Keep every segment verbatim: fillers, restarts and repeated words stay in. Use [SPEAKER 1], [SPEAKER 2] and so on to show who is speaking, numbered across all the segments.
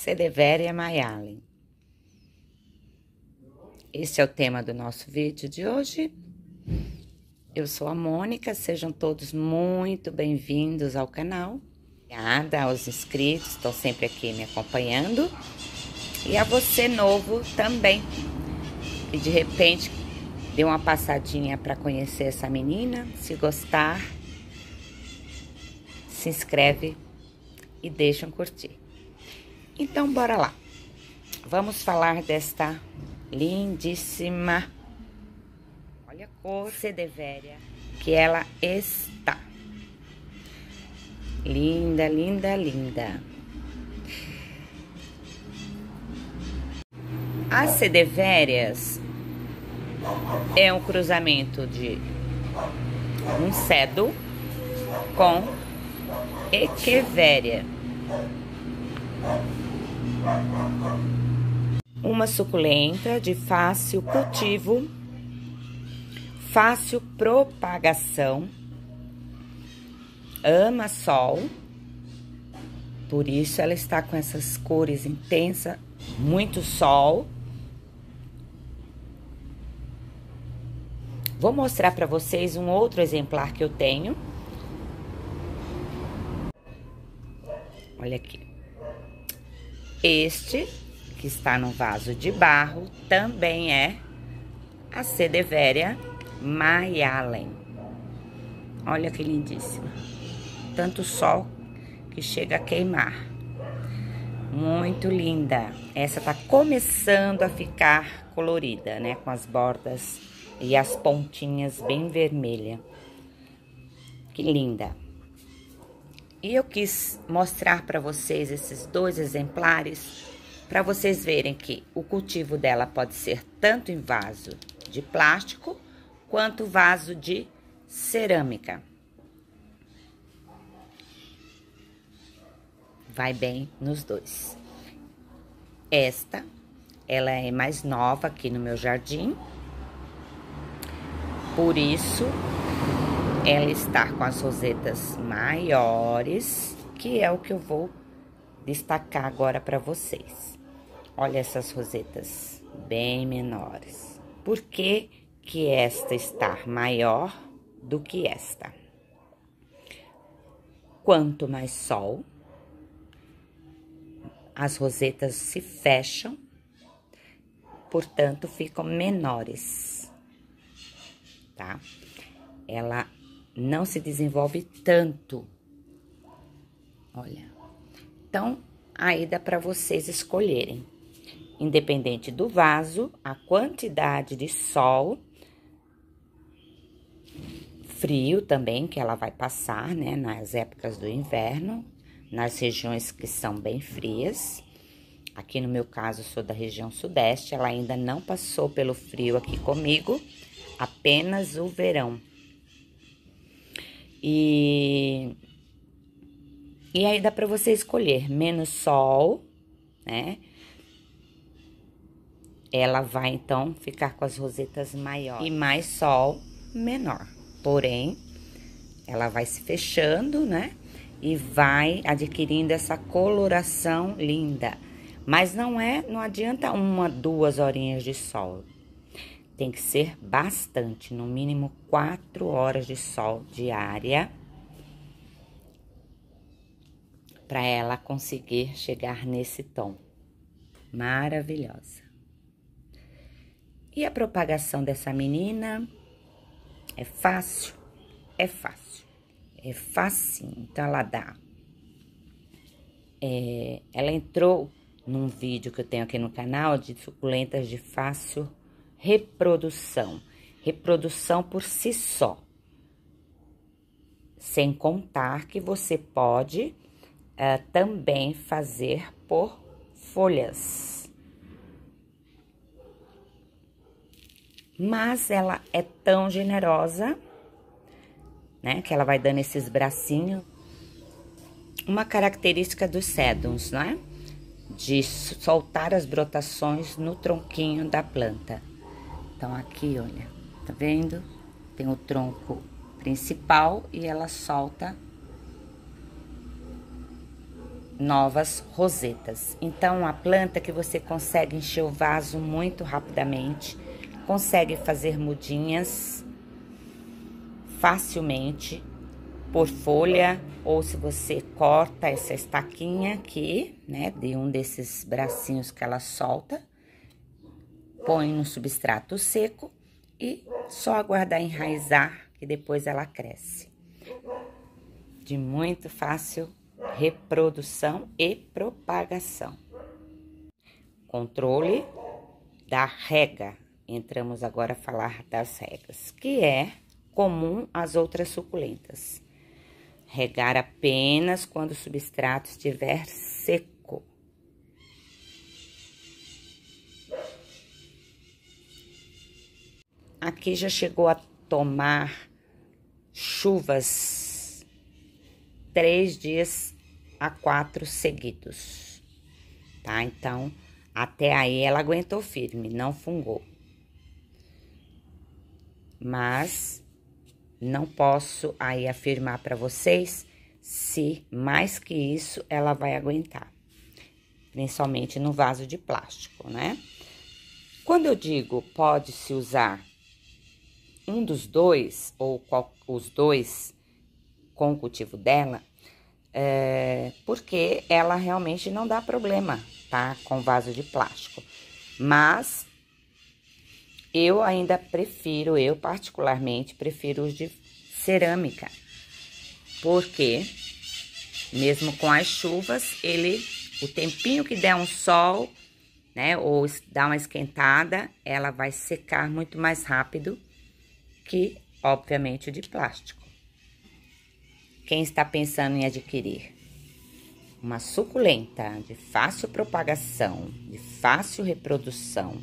[SPEAKER 1] Sedeveria Mayalen. Esse é o tema do nosso vídeo de hoje. Eu sou a Mônica, sejam todos muito bem-vindos ao canal. Obrigada aos inscritos, estão sempre aqui me acompanhando. E a você novo também, que de repente deu uma passadinha para conhecer essa menina. Se gostar, se inscreve e deixa um curtir. Então, bora lá. Vamos falar desta lindíssima, olha a cor, Sedeveria, que ela está. Linda, linda, linda. As Sedeverias é um cruzamento de um cedo com Echeveria. Uma suculenta de fácil cultivo, fácil propagação, ama sol, por isso ela está com essas cores intensas, muito sol. Vou mostrar para vocês um outro exemplar que eu tenho. Olha aqui. Este, que está no vaso de barro, também é a Sedeveria Mayalen. Olha que lindíssima. Tanto sol que chega a queimar. Muito linda. Essa tá começando a ficar colorida, né? Com as bordas e as pontinhas bem vermelha. Que linda. E eu quis mostrar para vocês esses dois exemplares, para vocês verem que o cultivo dela pode ser tanto em vaso de plástico, quanto vaso de cerâmica. Vai bem nos dois. Esta, ela é mais nova aqui no meu jardim, por isso ela está com as rosetas maiores, que é o que eu vou destacar agora para vocês. Olha essas rosetas bem menores. Por que que esta está maior do que esta? Quanto mais sol, as rosetas se fecham, portanto, ficam menores, tá? Ela não se desenvolve tanto. Olha. Então, aí dá para vocês escolherem. Independente do vaso, a quantidade de sol, frio também, que ela vai passar, né? Nas épocas do inverno, nas regiões que são bem frias. Aqui no meu caso, sou da região sudeste, ela ainda não passou pelo frio aqui comigo, apenas o verão. E, e aí dá para você escolher menos sol, né? Ela vai, então, ficar com as rosetas maiores. E mais sol, menor. Porém, ela vai se fechando, né? E vai adquirindo essa coloração linda. Mas não é, não adianta uma, duas horinhas de sol. Tem que ser bastante, no mínimo quatro horas de sol diária, para ela conseguir chegar nesse tom. Maravilhosa. E a propagação dessa menina é fácil? É fácil. É facinho. Então, ela dá. É, ela entrou num vídeo que eu tenho aqui no canal de suculentas de fácil reprodução. Reprodução por si só. Sem contar que você pode uh, também fazer por folhas. Mas ela é tão generosa, né? Que ela vai dando esses bracinhos. Uma característica dos sedums, não é? De soltar as brotações no tronquinho da planta. Então, aqui, olha, tá vendo? Tem o tronco principal e ela solta novas rosetas. Então, uma planta que você consegue encher o vaso muito rapidamente, consegue fazer mudinhas facilmente por folha, ou se você corta essa estaquinha aqui, né, de um desses bracinhos que ela solta, põe no substrato seco e só aguardar enraizar, que depois ela cresce. De muito fácil reprodução e propagação. Controle da rega. Entramos agora a falar das regas, que é comum às outras suculentas. Regar apenas quando o substrato estiver seco. Aqui já chegou a tomar chuvas três dias a quatro seguidos, tá? Então, até aí ela aguentou firme, não fungou. Mas não posso aí afirmar para vocês se mais que isso ela vai aguentar, principalmente no vaso de plástico, né? Quando eu digo pode-se usar um dos dois, ou qual, os dois com o cultivo dela, é, porque ela realmente não dá problema, tá? Com vaso de plástico. Mas eu ainda prefiro, eu particularmente prefiro os de cerâmica, porque mesmo com as chuvas, ele, o tempinho que der um sol, né, ou dá uma esquentada, ela vai secar muito mais rápido que, obviamente, o de plástico. Quem está pensando em adquirir uma suculenta de fácil propagação, de fácil reprodução,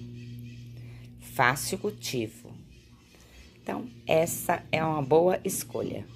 [SPEAKER 1] fácil cultivo, então essa é uma boa escolha.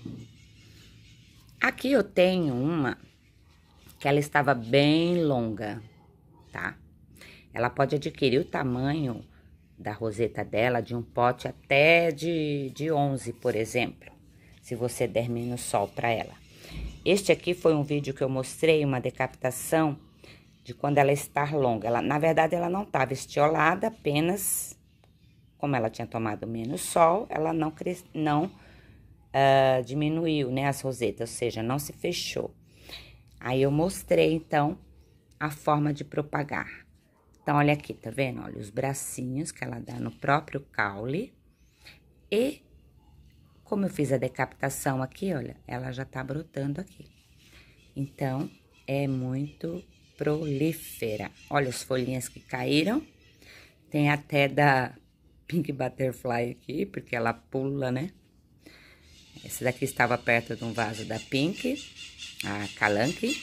[SPEAKER 1] Aqui eu tenho uma que ela estava bem longa, tá? Ela pode adquirir o tamanho da roseta dela de um pote até de, de onze, por exemplo, se você der menos sol para ela. Este aqui foi um vídeo que eu mostrei, uma decapitação de quando ela está longa. Ela, na verdade, ela não estava estiolada, apenas, como ela tinha tomado menos sol, ela não, cres, não uh, diminuiu, né, as rosetas, ou seja, não se fechou. Aí eu mostrei, então, a forma de propagar. Então, olha aqui, tá vendo? Olha os bracinhos que ela dá no próprio caule. E, como eu fiz a decapitação aqui, olha, ela já tá brotando aqui. Então, é muito prolífera. Olha as folhinhas que caíram. Tem até da Pink Butterfly aqui, porque ela pula, né? Esse daqui estava perto de um vaso da Pink, a Calanque.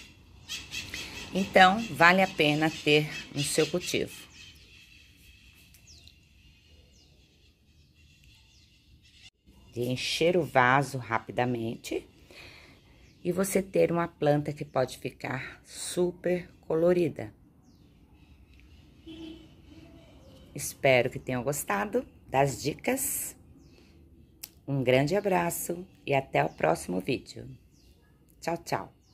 [SPEAKER 1] Então, vale a pena ter no seu cultivo. De encher o vaso rapidamente e você ter uma planta que pode ficar super colorida. Espero que tenham gostado das dicas. Um grande abraço e até o próximo vídeo. Tchau, tchau.